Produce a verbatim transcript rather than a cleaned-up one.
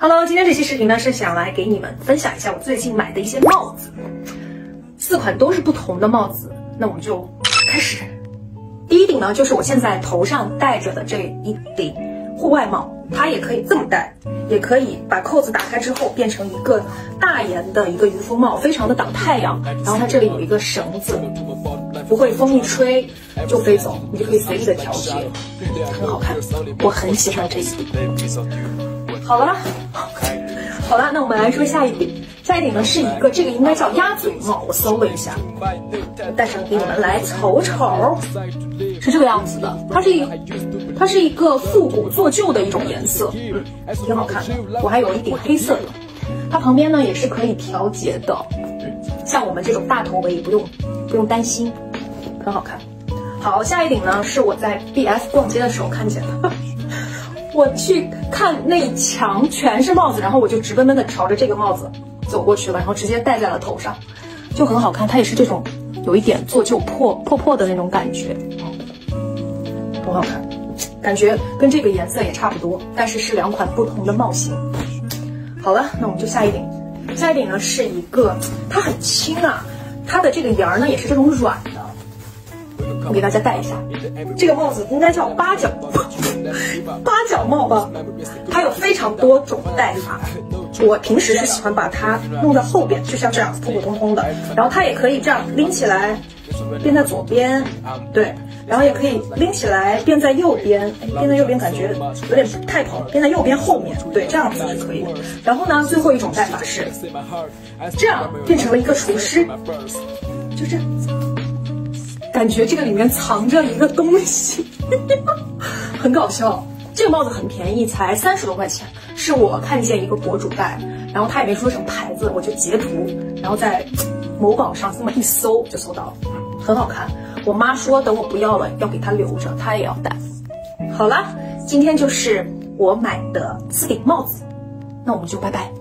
Hello， 今天这期视频呢是想来给你们分享一下我最近买的一些帽子，四款都是不同的帽子，那我们就开始。第一顶呢就是我现在头上戴着的这一顶户外帽，它也可以这么戴，也可以把扣子打开之后变成一个大檐的一个渔夫帽，非常的挡太阳。然后它这里有一个绳子，不会风一吹就飞走，你就可以随意的调节，很好看，我很喜欢这一顶。好了，好了，那我们来说下一顶。下一顶呢是一个，这个应该叫鸭嘴帽，我搜了一下，戴上给你们来瞅瞅，是这个样子的。它是一，它是一个复古做旧的一种颜色，嗯，挺好看的。我还有一顶黑色的，它旁边呢也是可以调节的，嗯，像我们这种大头围不用不用担心，很好看。好，下一顶呢是我在 B F 逛街的时候看见的。我去看那一墙全是帽子，然后我就直奔奔的朝着这个帽子走过去了，然后直接戴在了头上，就很好看。它也是这种有一点做旧破破破的那种感觉，嗯，很好看，感觉跟这个颜色也差不多，但是是两款不同的帽型。好了，那我们就下一顶。下一顶呢是一个，它很轻啊，它的这个沿儿呢也是这种软的。我给大家戴一下，这个帽子应该叫八角八角帽吧，它有非常多种戴法。我平时是喜欢把它弄在后边，就像这样普普通通的，然后它也可以这样拎起来变在左边，对，然后也可以拎起来变在右边，变在右边感觉有点太蓬，变在右边后面，对，这样子是可以的。然后呢，最后一种戴法是这样变成了一个厨师，就这样子。感觉这个里面藏着一个东西，很搞笑。这个帽子很便宜，才三十多块钱，是我看见一个博主戴，然后他也没说什么牌子，我就截图，然后在某宝上这么一搜就搜到了，很好看。我妈说等我不要了，要给她留着，她也要戴。好了，今天就是我买的四顶帽子，那我们就拜拜。